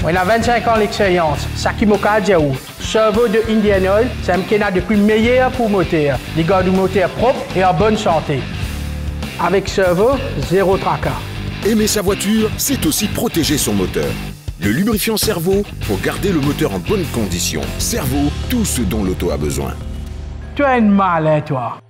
Moi, il a 25 ans d'expérience. Sakimoka Djaou. Servo de Indian Oil, c'est un qui a depuis meilleur pour moteur. Les gars du moteur propre et en bonne santé. Avec Servo, zéro tracas. Aimer sa voiture, c'est aussi protéger son moteur. Le lubrifiant Servo pour garder le moteur en bonne condition. Servo, tout ce dont l'auto a besoin. Tu es une malin, toi.